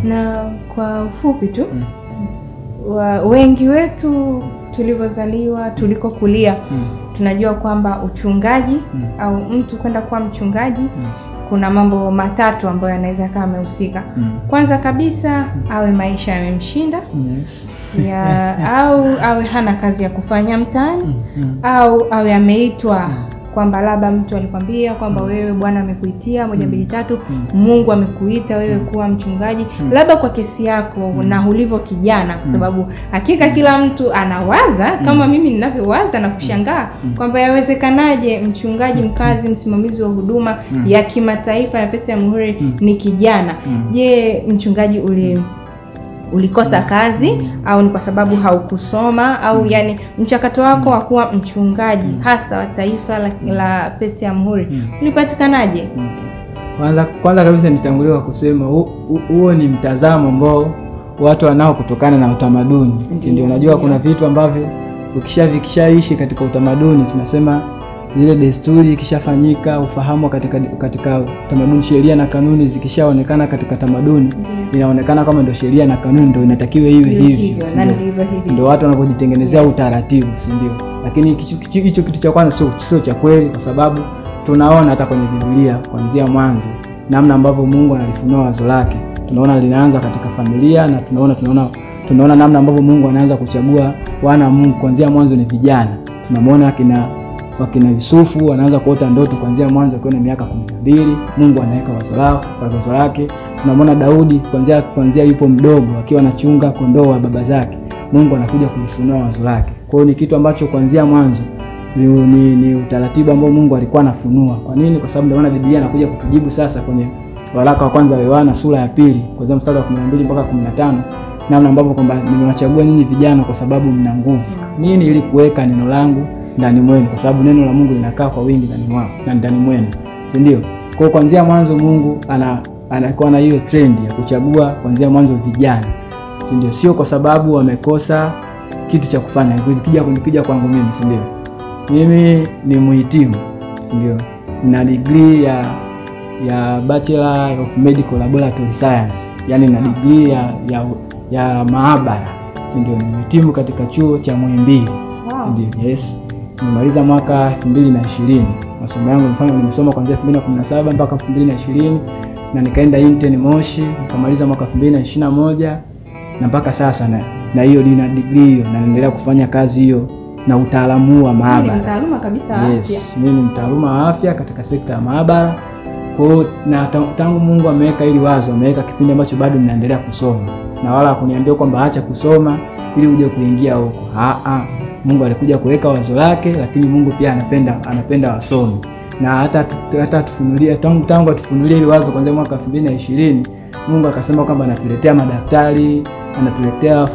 Na kwa ufupi tu wengi wetu tulivyozaliwa, tulikokulia, tunajua kwamba uchungaji au mtu kwenda kuwa mchungaji kuna mambo matatu ambayo anaweza kama amehusika. Kwanza kabisa awe maisha yamemshinda, au awe hana kazi ya kufanya mtaani, au awe ameitwa kwamba labda mtu alikwambia kwamba wewe Bwana amekuitia 1 2 3, Mungu amekuita wewe kuwa mchungaji, labda kwa kesi yako na ulivyo kijana, kwa sababu hakika kila mtu anawaza kama mimi ninavyowaza na kushangaa kwamba yawezekanaje mchungaji mkazi, msimamizi wa huduma ya kimataifa ya Pete ya Muhuri ni kijana. Je, mchungaji ulikosa kazi au ni kwa sababu haukusoma, au yani mchakato wako wa kuwa mchungaji hasa wa taifa la Pete ya Muhuri ulipatikanaje? Kwanza kabisa nitanguliwa kusema huo ni mtazamo ambao watu wanao kutokana na utamaduni. Ndio unajua kuna vitu ambavyo ukishaishi katika utamaduni, tunasema zile desturi ikishafanyika, ufahamu katika utamaduni, sheria na kanuni zikishaonekana katika tamaduni, inaonekana kama ndio sheria na kanuni ndio inatakiwa iwe hivi. Ndio watu wanapojitengenezea utaratibu, si ndio? Lakini hicho kitu cha kwanza sio cha kweli, kwa sababu tunaona hata kwenye Biblia kuanzia mwanzo namna ambavyo Mungu analifunua wazo lake. Tunaona linaanza katika familia, na tunaona namna ambavyo Mungu anaanza kuchagua wana Mungu kuanzia mwanzo ni vijana. Tunamwona wakina Yusufu wanaanza kuota ndoto kuanzia mwanzo akiwa na miaka 12, Mungu anaweka wazo lake. Tunamwona Daudi kuanzia yupo mdogo akiwa anachunga kondoo wa baba zake, Mungu anakuja kulifunua wazo lake. Kwa hiyo ni kitu ambacho kuanzia mwanzo ni utaratibu ambao Mungu alikuwa anafunua. Kwa nini? Kwa sababu ndio maana Biblia inakuja kutujibu sasa kwenye waraka wa kwanza wa Yohana sura ya 2 kuanzia mstari wa 12 mpaka 15, namna ambavyo kwamba nimewachagua nyinyi vijana kwa sababu mna nguvu. Nini? Ili kuweka neno langu ndani mwenu, kwa sababu neno la Mungu linakaa kwa wingi ndani mwenu, si ndio? Kwa kuanzia mwanzo Mungu anakuwa na hiyo trend ya kuchagua kuanzia mwanzo vijana, si ndio? Sio kwa sababu wamekosa kitu cha kufanya. Kija kwangu mimi, si ndio? Mimi ni mhitimu, si ndio? Na degree ya Bachelor of Medical Laboratory Science, yani na degree ya maabara, si ndio? Ni mhitimu katika chuo cha Muhimbili. Ndio, yes. Nimemaliza mwaka 2020. Masomo yangu nimesoma kuanzia 2017 mpaka 2020, na nikaenda intern Moshi, nikamaliza mwaka 2021 na mpaka sasa na hiyo nina degree hiyo, na naendelea kufanya kazi hiyo na utaalamu wa maabara. Ni mtaaluma kabisa wa afya. Yes, mimi ni mtaaluma wa afya katika sekta ya maabara. Kwa na tangu Mungu ameweka ili wazo, ameweka kipindi ambacho bado ninaendelea kusoma, na wala kuniambia kwamba acha kusoma ili uje kuingia huko. Mungu alikuja kuweka wazo lake, lakini Mungu pia anapenda wasomi. Na hata tufunulie tangu atufunulie ile wazo kuanzia mwaka 2020, Mungu akasema kwamba anatuletea madaktari, anatuletea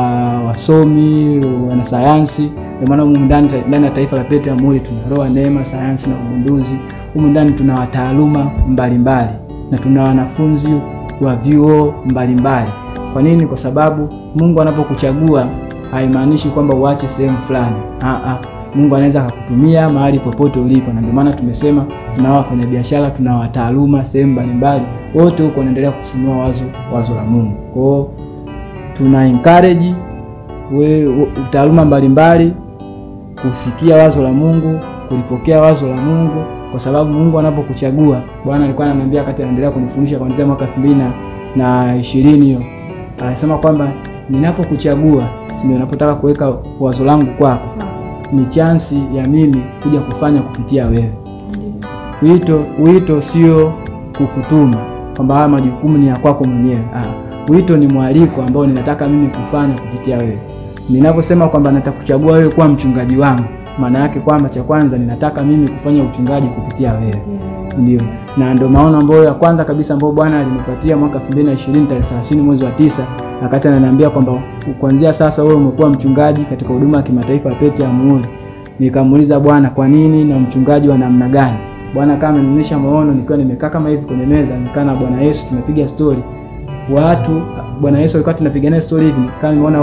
wasomi, wanasayansi. Kwa maana humu ndani ya taifa la Pete ya Muhuri tuna roho neema, sayansi na ugunduzi. Humu ndani tuna wataaluma mbalimbali na tuna wanafunzi wa vyuo mbalimbali. Kwa nini? Kwa sababu Mungu anapokuchagua haimaanishi kwamba uache sehemu fulani. Mungu anaweza kukutumia mahali popote ulipo, na ndio maana tumesema tuna wafanyabiashara, tuna wataaluma sehemu mbalimbali, wote huko wanaendelea kufunua wazo la Mungu. Kwa hiyo tuna encourage utaaluma mbalimbali kusikia wazo la Mungu, kulipokea wazo la Mungu, kwa sababu Mungu anapokuchagua, Bwana alikuwa ananiambia wakati anaendelea kunifundisha kuanzia mwaka 2020 hiyo, anasema kwamba ninapokuchagua, ndio ninapotaka kuweka wazo langu kwako, ni chance ya mimi kuja kufanya kupitia wewe. Wito sio kukutuma kwamba haya majukumu ni ya kwako mwenyewe. Wito ni mwaliko ambao ninataka mimi kufanya kupitia wewe. Ninaposema kwamba natakuchagua wewe kuwa mchungaji wangu, maana yake kwamba cha kwanza ninataka mimi kufanya uchungaji kupitia wewe. Ndio. Na ndio maono ambayo ya kwanza kabisa ambayo Bwana alinipatia mwaka 2020 tarehe 30 mwezi wa 9, wakati ananiambia kwamba kuanzia sasa wewe umekuwa mchungaji katika huduma ya kimataifa ya Pete ya Muhuri. Nikamuuliza Bwana, kwa nini na mchungaji wa namna gani? Bwana kama amenionyesha maono, nikiwa nimekaa kama hivi kwenye meza, nikaa na Bwana Yesu tunapiga story. Bwana Yesu alikuwa tunapigana story hivi, kama nimeona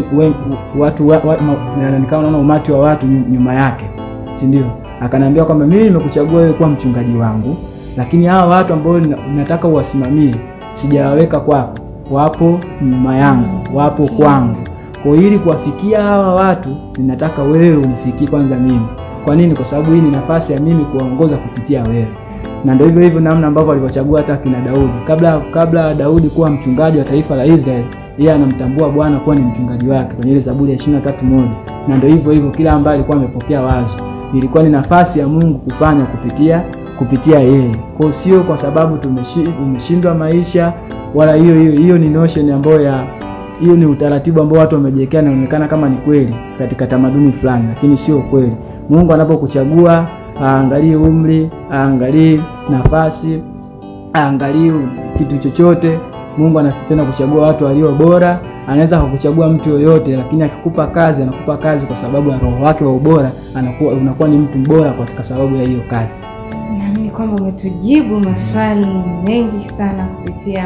nikawa naona umati wa watu nyuma yake, si ndio? Akaniambia kwamba mimi nimekuchagua wewe kuwa mchungaji wangu, lakini hawa watu ambao nataka uwasimamie sijawaweka kwako. wapo nyuma yangu, wapo kwangu. Kwa ili kuwafikia hawa watu, ninataka wewe unifikie kwanza mimi. Kwa nini? Kwa sababu hii ni nafasi ya mimi kuwaongoza kupitia wewe. Na ndio hivyo namna ambavyo alivyochagua hata kina Daudi. Kabla Daudi kuwa mchungaji wa taifa la Israeli, yeye anamtambua Bwana kuwa ni mchungaji wake kwenye ile Zaburi ya 23:1. Na ndio hivyo kila ambaye alikuwa amepokea wazo, ilikuwa ni nafasi ya Mungu kufanya kupitia yeye. Kwa sio kwa sababu tumeshindwa maisha, wala hiyo ni notion ambayo hiyo ni utaratibu ambao watu wamejiwekea na inaonekana kama ni kweli katika tamaduni fulani, lakini sio kweli. Mungu anapokuchagua, aangalie umri, aangalie nafasi, aangalie kitu chochote. Mungu anapenda kuchagua watu walio bora. Anaweza kukuchagua mtu yoyote, lakini akikupa kazi, anakupa kazi kwa sababu ya roho wake wa ubora. Unakuwa ni mtu bora kwa sababu ya hiyo kazi. Naamini kwamba umetujibu maswali mengi sana kupitia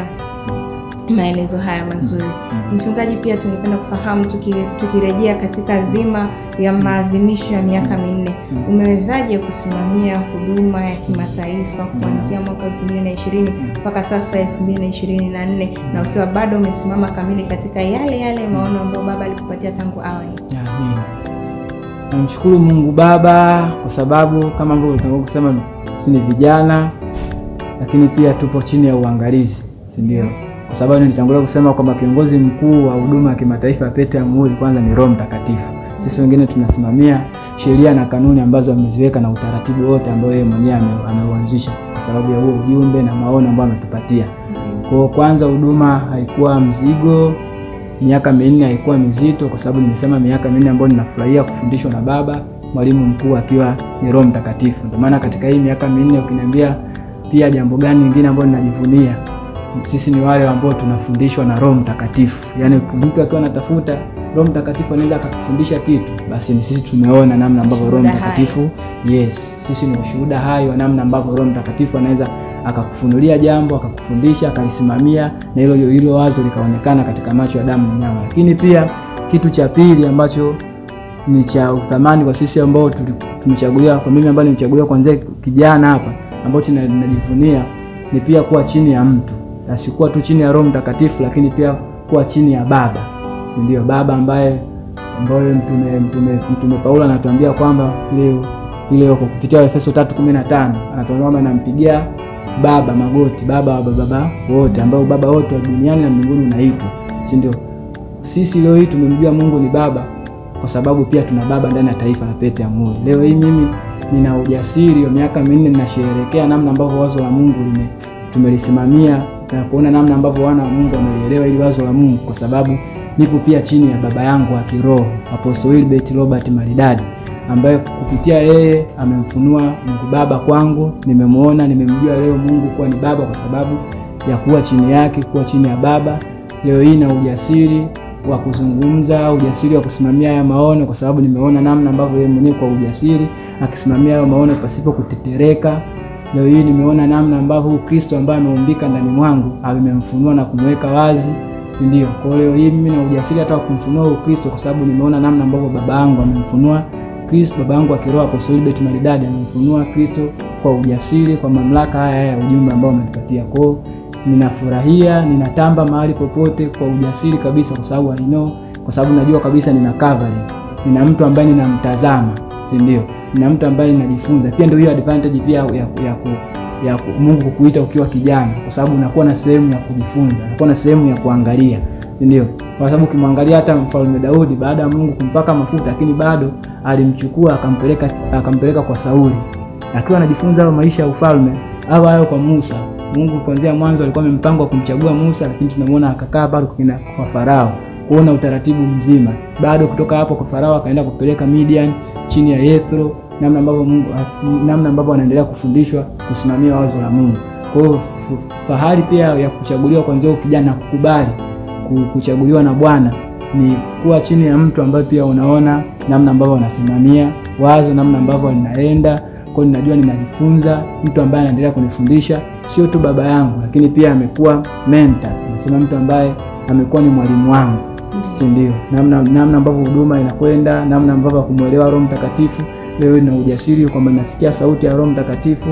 maelezo haya mazuri. Mchungaji, pia tungependa kufahamu tukirejea katika dhima ya maadhimisho ya miaka 4, umewezaje kusimamia huduma ya kimataifa kuanzia mwaka 2020 mpaka sasa 2024, na ukiwa bado umesimama kamili katika yale maono ambayo Baba alikupatia tangu awali? Amen. Namshukuru Mungu Baba kwa sababu kama ambavyo tunataka kusema sisi ni vijana, lakini pia tupo chini ya uangalizi, si ndio? Kwa sababu nilitangulia kusema kwamba kiongozi mkuu wa huduma ya kimataifa ya Pete ya Muhuri kwanza ni Roho Mtakatifu. Sisi wengine tunasimamia sheria na kanuni ambazo ameziweka na utaratibu wote ambao yeye mwenyewe ameuanzisha kwa sababu ya huo ujumbe na maono ambayo ametupatia. Kwa kwanza huduma haikuwa mzigo, miaka 4 haikuwa mizito, kwa sababu nimesema miaka 4 ambayo ninafurahia kufundishwa na Baba, mwalimu mkuu akiwa ni Roho Mtakatifu. Ndio maana katika hii miaka 4 ukiniambia pia jambo gani lingine ambalo ninajivunia, sisi ni wale ambao tunafundishwa na Roho Mtakatifu. Yaani mtu akiwa anatafuta Roho Mtakatifu anaweza akakufundisha kitu, basi ni sisi tumeona namna ambavyo Roho Mtakatifu, sisi ni ushuhuda hai wa namna ambavyo Roho Mtakatifu anaweza akakufunulia jambo, akakufundisha, akalisimamia, na hilo wazo likaonekana katika macho ya damu na nyama. Lakini pia kitu cha pili ambacho ni cha uthamani kwa sisi ambao tumechaguliwa, kwa mimi ambaye nimechaguliwa kuanzia kijana hapa, ambao tunajivunia ni pia kuwa chini ya mtu. Asikuwa tu chini ya Roho Mtakatifu, lakini pia kuwa chini ya Baba. Ndio Baba ambaye mtume Paulo anatuambia kwamba ile kupitia Efeso 3:15 anatuambia kwamba nampigia Baba magoti, Baba wa baba wote, ambao Baba wote wa duniani na mbinguni unaitwa, si ndio? Sisi leo hii tumemjua Mungu ni Baba kwa sababu pia tuna Baba ndani ya taifa la Pete ya Muhuri. Leo hii mimi nina ujasiri wa miaka 4 ninasherehekea namna ambavyo wazo la Mungu tumelisimamia na kuona namna ambavyo wana wa Mungu wamelielewa ili wazo la Mungu, kwa sababu nipo pia chini ya baba yangu wa kiroho Apostle Wilbert Robert Maridadi, ambaye kupitia yeye amemfunua Mungu Baba kwangu. Nimemuona, nimemjua leo Mungu kuwa ni Baba kwa sababu ya kuwa chini yake, kuwa chini ya Baba. Leo hii na ujasiri wa kuzungumza, ujasiri wa kusimamia haya maono, kwa sababu nimeona namna ambavyo yeye mwenyewe kwa ujasiri akisimamia haya maono pasipo kutetereka. Leo hii nimeona namna ambavyo Kristo ambaye ameumbika ndani mwangu amemfunua na kumweka wazi, si ndio? Kwa leo hii mimi na ujasiri hata kumfunua Kristo kwa sababu nimeona namna ambavyo baba yangu amemfunua Kristo, baba yangu wa kiroho Apostle Wilbert Maridadi amemfunua Kristo kwa ujasiri, kwa mamlaka haya ya ujumbe ambao umetupatia. Kwa ninafurahia, ninatamba mahali popote kwa ujasiri kabisa, kwa sababu kwa sababu najua kabisa nina covering, nina mtu ambaye ninamtazama, si ndio? Nina mtu ambaye ninajifunza. Pia ndio hiyo advantage pia ya Mungu kukuita ukiwa kijana, kwa sababu unakuwa na sehemu ya kujifunza, unakuwa na sehemu ya kuangalia, si ndio? Kwa sababu ukimwangalia hata Mfalme Daudi, baada ya Mungu kumpaka mafuta, lakini bado alimchukua akampeleka kwa Sauli, akiwa anajifunza hayo maisha ya ufalme hayo kwa Musa. Mungu kuanzia mwanzo alikuwa amempango kumchagua Musa, lakini tunamwona akakaa bado kwa Farao kuona utaratibu mzima. Bado kutoka hapo kwa Farao akaenda kupeleka Midian chini ya Yethro, namna ambavyo anaendelea kufundishwa kusimamia wazo la Mungu. Kwa hiyo fahari pia ya kuchaguliwa kuanzia kijana, kukubali kuchaguliwa na Bwana ni kuwa chini ya mtu ambaye pia unaona namna ambavyo anasimamia wazo, namna ambavyo linaenda. Kwa hiyo ninajua ninajifunza, mtu ambaye anaendelea kunifundisha, sio tu baba yangu, lakini pia amekuwa mentor. Nasema mtu ambaye amekuwa ni mwalimu wangu, si ndio? Namna ambavyo huduma inakwenda, namna ambavyo kumuelewa Roho Mtakatifu. Leo na ujasiri kwamba nasikia sauti ya Roho Mtakatifu,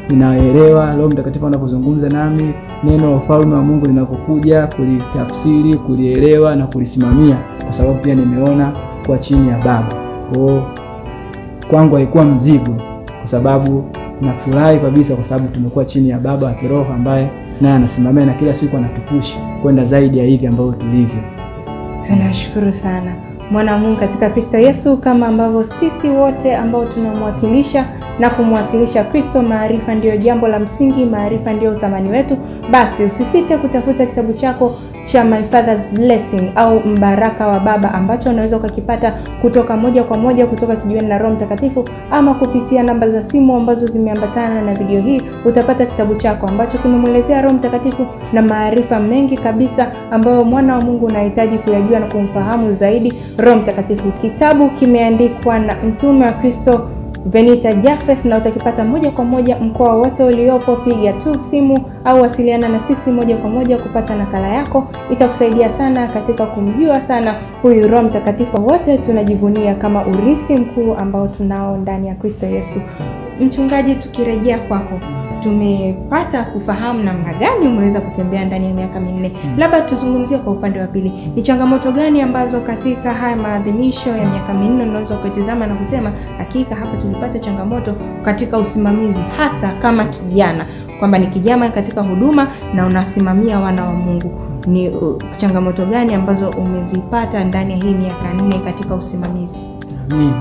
ninaelewa Roho Mtakatifu anapozungumza nami, neno la ufalme wa Mungu linapokuja, kulitafsiri, kulielewa na kulisimamia, kwa sababu pia nimeona kwa chini ya baba. Kwangu haikuwa mzigo, kwa sababu nafurahi kabisa kwa sababu tumekuwa chini ya baba wa kiroho ambaye naye anasimamia na kila siku anatupusha kwenda zaidi ya hivi ambavyo tulivyo. Tunashukuru sana mwana wa Mungu katika Kristo Yesu, kama ambavyo sisi wote ambao tunamwakilisha na kumwasilisha Kristo, maarifa ndiyo jambo la msingi, maarifa ndiyo uthamani wetu. Basi usisite kutafuta kitabu chako cha My Father's Blessing au mbaraka wa baba, ambacho unaweza ukakipata kutoka moja kwa moja kutoka kijiweni na Roho Mtakatifu, ama kupitia namba za simu ambazo zimeambatana na video hii. Utapata kitabu chako ambacho kimemwelezea Roho Mtakatifu na maarifa mengi kabisa ambayo mwana wa Mungu unahitaji kuyajua na kumfahamu zaidi Roho Mtakatifu. Kitabu kimeandikwa na mtume wa Kristo Venita Jaffes, na utakipata moja kwa moja mkoa wote uliopo. Piga tu simu au wasiliana na sisi moja kwa moja kupata nakala yako. Itakusaidia sana katika kumjua sana huyu Roho Mtakatifu wote tunajivunia kama urithi mkuu ambao tunao ndani ya Kristo Yesu. Mchungaji, tukirejea kwako, tumepata kufahamu namna gani umeweza kutembea ndani ya miaka 4. Labda tuzungumzie kwa upande wa pili, ni changamoto gani ambazo katika haya maadhimisho ya miaka 4 unaweza ukatizama na kusema hakika hapa tulipata changamoto katika usimamizi, hasa kama kijana, kwamba ni kijana katika huduma na unasimamia wana wa Mungu? Ni changamoto gani ambazo umezipata ndani ya hii miaka 4 katika usimamizi? Amina.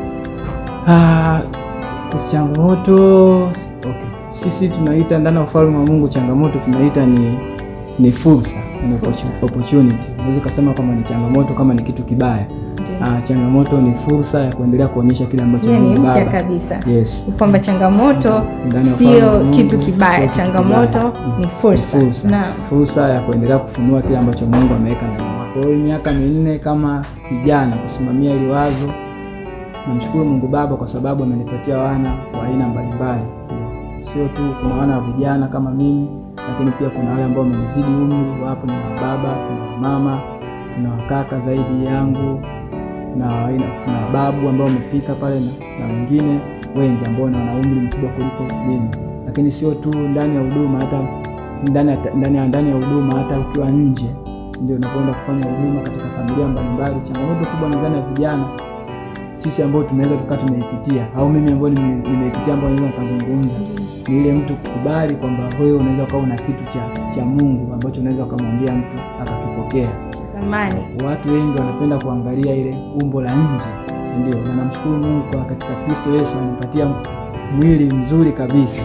Changamoto, okay. Sisi tunaita ndani ya ufalme wa Mungu changamoto tunaita ni fursa, ni opportunity. Unaweza kusema kama ni changamoto kama ni kitu kibaya. Changamoto ni fursa ya kuendelea kuonyesha kile ambacho Mungu Baba. Kabisa. Yes. Kwamba changamoto sio kitu kibaya, changamoto ni fursa. Na fursa ya kuendelea kufunua kile ambacho Mungu ameweka ndani mwako. Kwa hiyo miaka 4 kama kijana kusimamia ile wazo, namshukuru Mungu Baba kwa sababu amenipatia wana wa aina mbalimbali. Sio tu kuna wana vijana kama mimi, lakini pia kuna wale ambao wamenizidi umri. Wapo ni baba, kuna mama, kuna wakaka zaidi yangu, na kuna babu ambao wamefika pale na wengine wengi ambao wana umri mkubwa kuliko mimi. Lakini sio tu ndani ya huduma, hata ndani ya huduma, hata ukiwa nje ndio unapoenda kufanya huduma katika familia mbalimbali. Changamoto kubwa ndani ya vijana sisi ambao tunaweza tukaa tumeipitia, au mimi ambao nimeipitia, ambao naweza kuzungumza, ni ile mtu kukubali kwamba wewe unaweza kuwa una kitu cha Mungu ambacho unaweza kumwambia mtu akakipokea. Zamani watu wengi wanapenda kuangalia ile umbo la nje, ndio? Na namshukuru Mungu kwa katika Kristo Yesu anipatia mwili mzuri kabisa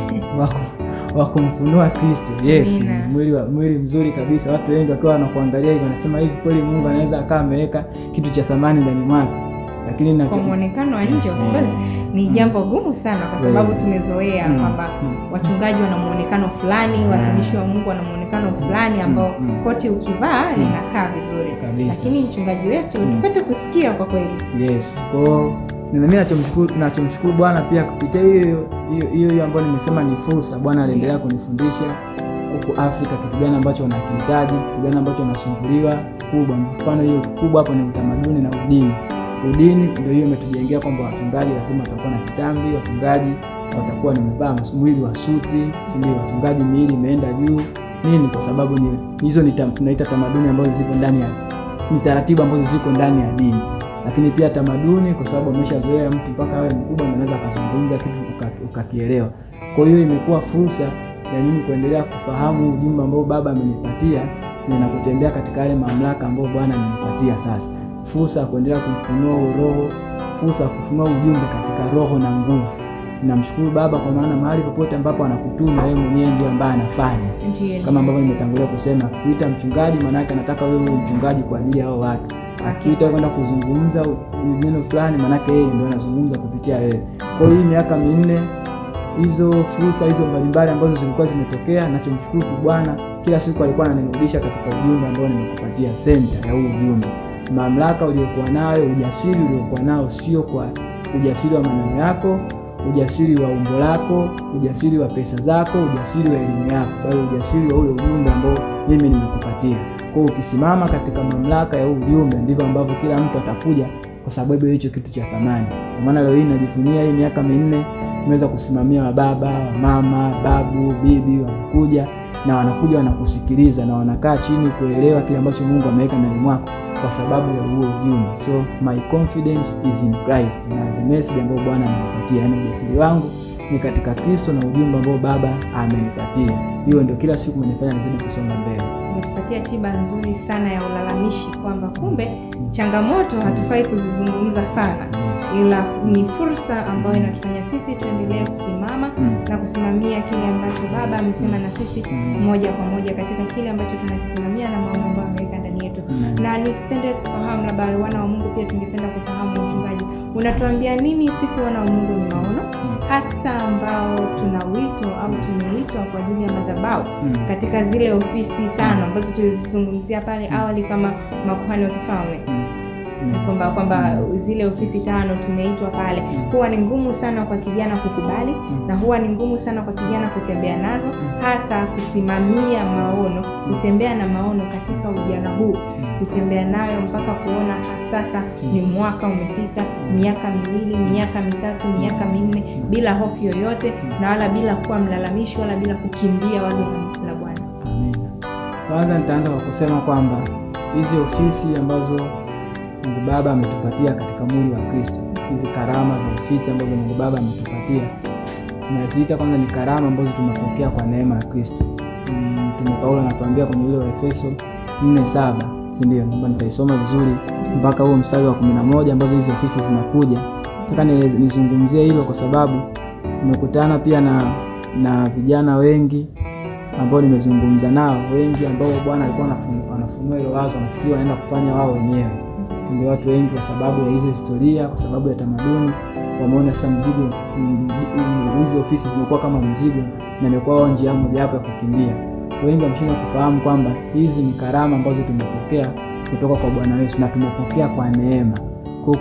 wa kumfunua Kristo. Yes, mwili mzuri kabisa. Watu wengi wakiwa wanakuangalia hivi wanasema hivi kweli Mungu anaweza akaa ameweka kitu cha thamani ndani mwako. Lakini kwa muonekano wa nje ni jambo gumu sana, kwa sababu tumezoea kwamba wachungaji wana muonekano fulani, watumishi wa Mungu wana muonekano fulani ambao koti ukivaa linakaa vizuri. Lakini mchungaji wetu tupate kusikia kwa kweli. Yes. Kwa mimi nachomshukuru Bwana pia kupitia hiyo ambayo nimesema ni fursa. Bwana aliendelea kunifundisha huko Afrika kitu gani ambacho wanakihitaji, kitu gani ambacho nasumbuliwa kubwa. Mfano hiyo kubwa hapo ni utamaduni na udini. Udini ndio hiyo imetujengea kwamba wachungaji lazima watakuwa na kitambi, wachungaji watakuwa wamevaa mwili wa suti, si ndio? Wachungaji miili imeenda juu. Nini? Kwa sababu hizo tunaita tamaduni ambazo ziko ndani ya taratibu ambazo ziko ndani ya dini. Lakini pia tamaduni kwa sababu ameshazoea mtu mpaka awe mkubwa anaweza kuzungumza kitu ukakielewa. Kwa hiyo imekuwa fursa ya mimi kuendelea kufahamu ujumbe ambao Baba amenipatia na kutembea katika yale mamlaka ambayo Bwana amenipatia sasa. Fursa ya kuendelea kumfunua roho, fursa ya kufunua ujumbe katika roho na nguvu. Namshukuru Baba kwa maana mahali popote ambapo anakutuma yeye mwenyewe ndiye ambaye anafanya. Kama ambavyo nimetangulia kusema, kuita mchungaji maana yake anataka wewe uwe mchungaji kwa ajili ya hao watu. Akiita kwenda kuzungumza neno fulani maana yake yeye ndio anazungumza kupitia wewe. Kwa hiyo miaka 4 hizo fursa hizo mbalimbali ambazo zilikuwa zimetokea, nachomshukuru Bwana kila siku alikuwa ananirudisha katika ujumbe ambao nimekupatia, center ya huu ujumbe. Mamlaka uliyokuwa nayo, ujasiri uliokuwa nao sio kwa ujasiri wa maneno yako, ujasiri wa umbo lako, ujasiri wa pesa zako, ujasiri wa elimu yako, bali ujasiri wa ule ujumbe ambao mimi nimekupatia. Kwa hiyo ukisimama katika mamlaka ya ujumbe ndivyo ambavyo kila mtu atakuja kwa sababu hicho kitu cha thamani. Kwa maana leo hii najivunia hii miaka 4 nimeweza kusimamia wababa, wamama, babu, bibi wanakuja na wanakusikiliza na wanakaa chini kuelewa kile ambacho Mungu ameweka ndani mwako kwa sababu ya huo ujumbe. So my confidence is in Christ, na the message ambayo Bwana amenipatia, yani ujasiri wangu ni katika Kristo na ujumbe ambao Baba amenipatia. Hiyo ndio kila siku mmenifanya nizidi kusonga mbele. Umetupatia tiba nzuri sana ya ulalamishi kwamba kumbe changamoto hatufai kuzizungumza sana, ila ni fursa ambayo inatufanya sisi tuendelee kusimama na kusimamia kile ambacho Baba amesema na sisi moja kwa moja katika kile ambacho tunakisimamia na maono ambayo ameweka ndani yetu. Na nipende kufahamu, labda wana wa Mungu pia tungependa kufahamu, mchungaji, unatuambia nini sisi wana wa Mungu ni maono, hasa ambao tuna wito au tumeitwa kwa ajili ya madhabahu katika zile ofisi 5 ambazo tulizungumzia pale awali kama makuhani wa kifalme? Kwamba zile ofisi 5 tumeitwa pale, huwa ni ngumu sana kwa kijana kukubali na huwa ni ngumu sana kwa kijana kutembea nazo, hasa kusimamia maono, kutembea na maono katika ujana huu, kutembea nayo mpaka kuona sasa ni mwaka umepita, miaka 2, miaka 3, miaka 4 bila hofu yoyote na wala bila kuwa mlalamishi wala bila kukimbia wazo la Bwana. Amina. Kwanza nitaanza kwa kusema kwamba hizi ofisi ambazo Mungu Baba ametupatia katika mwili wa Kristo, hizi karama za ofisi ambazo Mungu Baba ametupatia, tunaziita kwanza ni karama ambazo tumepokea kwa neema ya Kristo. Mtume Paulo anatuambia kwenye ile wa Efeso 4:7, si ndio? Naomba nitaisoma vizuri mpaka huo mstari wa 11 ambazo hizo ofisi zinakuja. Nataka nizungumzie hilo kwa sababu nimekutana pia na vijana wengi ambao nimezungumza nao, wengi ambao Bwana alikuwa anafunua hilo wazo, wanafikiri wanaenda kufanya wao wenyewe. Ndio watu wengi kwa sababu ya hizo historia, kwa sababu ya tamaduni, wameona sasa mzigo, hizo ofisi zimekuwa kama mzigo na imekuwa njia moja hapo ya kukimbia. Wengi wameshindwa kufahamu kwamba hizi ni karama ambazo tumepokea kutoka kwa Bwana Yesu na tumepokea kwa neema. Kwa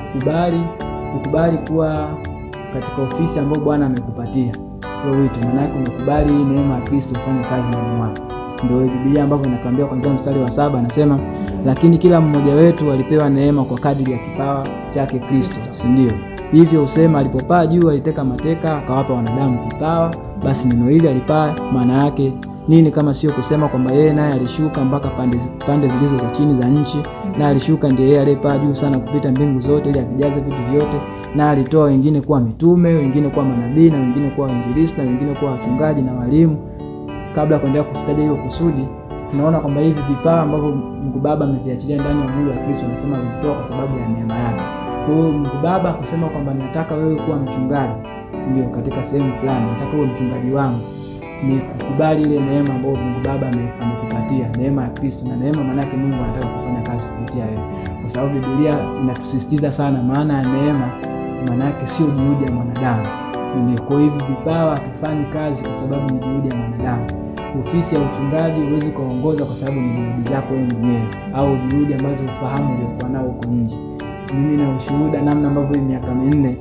kukubali kuwa katika ofisi ambayo Bwana amekupatia hiyo wito, maana yake umekubali hii neema ya Kristo ifanye kazi ndani mwako. Ndio Biblia ambavyo inatuambia kuanzia mstari wa 7 anasema, lakini kila mmoja wetu alipewa neema kwa kadiri ya kipawa chake Kristo, si ndio? Hivyo usema alipopaa juu aliteka mateka akawapa wanadamu vipawa. Basi neno hili alipaa maana yake nini kama sio kusema kwamba yeye naye alishuka mpaka pande zilizo za chini za nchi, na alishuka ndiye yeye aliyepaa juu sana kupita mbingu zote ili avijaze vitu vyote, na alitoa wengine kuwa mitume, wengine kuwa manabii, na wengine kuwa wainjilisti, na wengine kuwa wachungaji na walimu. Kabla kuendelea kufutaja hilo kusudi, tunaona kwamba hivi vipawa ambavyo Mungu Baba ameviachilia ndani ya mwili wa Kristo, anasema alitoa kwa sababu ya neema yake. Kwa hiyo Mungu Baba kusema kwamba nataka wewe kuwa mchungaji, ndio katika sehemu fulani, nataka uwe mchungaji wangu, ni kukubali ile neema ambayo Mungu Baba amekupatia, neema ya Kristo. Na neema maana yake Mungu anataka kufanya kazi kupitia wewe, kwa sababu Biblia inatusisitiza sana maana ya neema, maana yake sio juhudi ya mwanadamu. Ndio kwa hivyo vipawa hatufanyi kazi kwa sababu ni juhudi ya mwanadamu. Ofisi ya uchungaji huwezi kuongoza kwa sababu ni juhudi zako wewe mwenyewe au juhudi ambazo ufahamu uliokuwa nao huko nje. Mimi na ushuhuda namna ambavyo miaka 4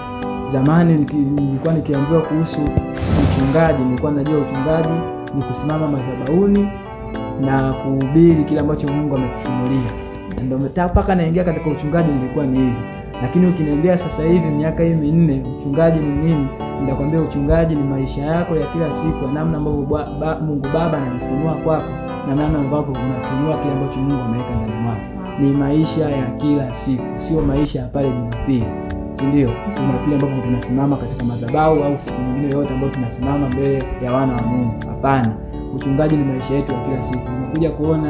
zamani nilikuwa nikiambiwa kuhusu uchungaji, nilikuwa najua uchungaji ni kusimama madhabahuni na kuhubiri kile ambacho Mungu amekufunulia. Ndio mpaka naingia katika uchungaji nilikuwa ni hivi. Lakini ukiniambia sasa hivi miaka hii 4 uchungaji ni nini, nitakwambia uchungaji ni maisha yako ya kila siku, namna ambavyo Mungu Baba anajifunua kwako na namna ambavyo unafunua kile ambacho Mungu ameweka ndani mwako. Ni maisha ya kila siku, sio maisha ya pale Jumapili. Ndio Jumapili ambapo tunasimama katika madhabahu au siku nyingine yote ambayo tunasimama mbele ya wana wa Mungu. Hapana, uchungaji ni maisha yetu ya kila siku. Unakuja kuona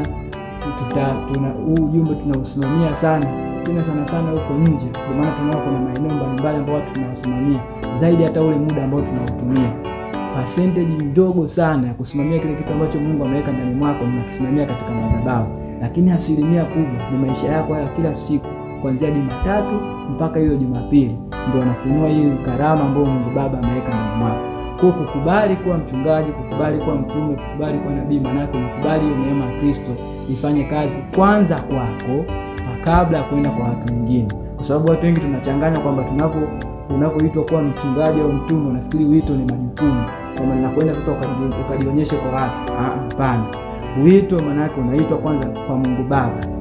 huu ujumbe tunausimamia sana sana huko nje. Kwa maana tunaona kuna maeneo mbalimbali ambayo tunawasimamia zaidi hata ule muda ambao tunautumia. Percentage ndogo sana ya kusimamia kile kitu ambacho Mungu ameweka ndani mwako unakisimamia katika madhabahu. Lakini asilimia kubwa ni maisha yako ya kila siku kuanzia Jumatatu mpaka hiyo Jumapili. Ndio anafunua hii karama ambayo Mungu Baba ameweka ndani mwako. Kwa kukubali kuwa mchungaji, kukubali kuwa mtume, kukubali kuwa nabii, maana yake unakubali hiyo neema ya Kristo ifanye kazi kwanza kwako kabla ya kwenda kwa watu wengine. Kwa sababu watu wengi tunachanganya kwamba unapoitwa kuwa mchungaji au mtume unafikiri wito ni majukumu, kwamba ninakwenda sasa ukajionyeshe kwa watu. Hapana. Wito maana yake unaitwa kwanza kwa Mungu Baba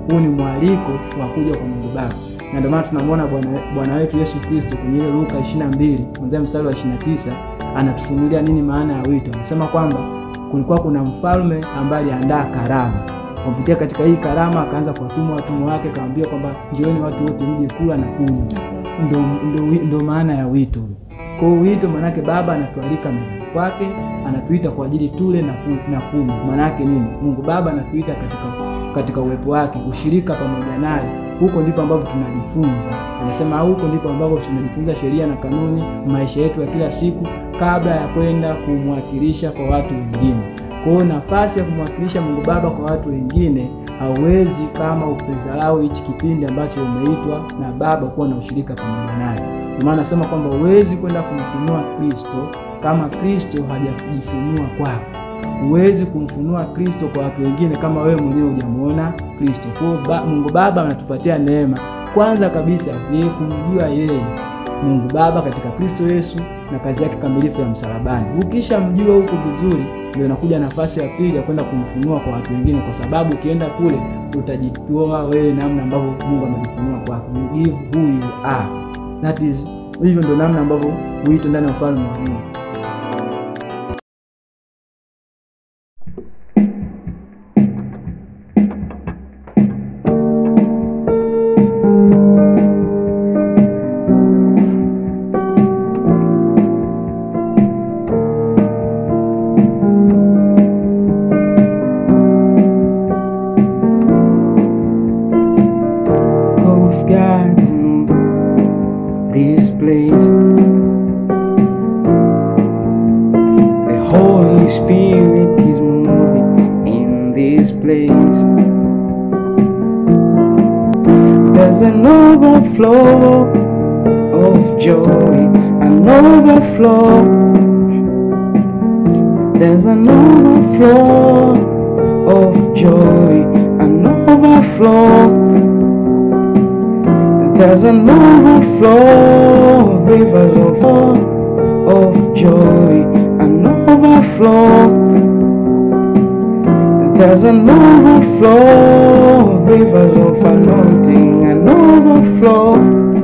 huu ni mwaliko wa kuja kwa Mungu Baba. Na ndio maana tunamwona Bwana wetu Yesu Kristo kwenye ile Luka 22 kuanzia mstari wa 29 anatufunulia nini maana ya wito. Anasema kwamba kulikuwa kuna mfalme ambaye aliandaa karamu. Kupitia katika hii karamu akaanza kuwatuma watumwa wake, akamwambia kwamba njooni watu wote mje kula na kunywa. Ndio maana ya wito. Kwa hiyo wito maana yake Baba anatualika mezani kwake, anatuita kwa ajili tule na kunywa. Maana yake nini? Mungu Baba anatuita katika uwepo wake, ushirika pamoja naye. Huko ndipo ambapo tunajifunza. Anasema huko ndipo ambapo tunajifunza sheria na kanuni, maisha yetu ya kila siku kabla ya kwenda kumwakilisha kwa watu wengine. Kwa hiyo nafasi ya kumwakilisha Mungu Baba kwa watu wengine hauwezi kama upezalao hichi kipindi ambacho umeitwa na Baba kuwa na ushirika pamoja naye. Kwa maana nasema kwamba huwezi kwenda kumfunua Kristo kama Kristo hajajifunua kwako. Huwezi kumfunua Kristo kwa watu wengine kama wewe mwenyewe hujamuona Kristo. Kwa Mungu Baba anatupatia neema kwanza kabisa yeye kumjua yeye Mungu Baba katika Kristo Yesu na kazi yake kamilifu ya msalabani. Ukishamjua huko vizuri, ndio inakuja nafasi ya pili ya kwenda kumfunua kwa watu wengine, kwa sababu ukienda kule utajitoa wewe namna ambavyo Mungu amejifunua kwako. You give who you are. That is, hivyo ndio namna ambavyo huitwa ndani ya ufalme wa Mungu. This place, the Holy Spirit is moving in this place. There's an overflow of joy, an overflow. There's an overflow of joy, an overflow. There's an overflow of rivers of joy, an overflow. There's an overflow of rivers of anointing, an overflow.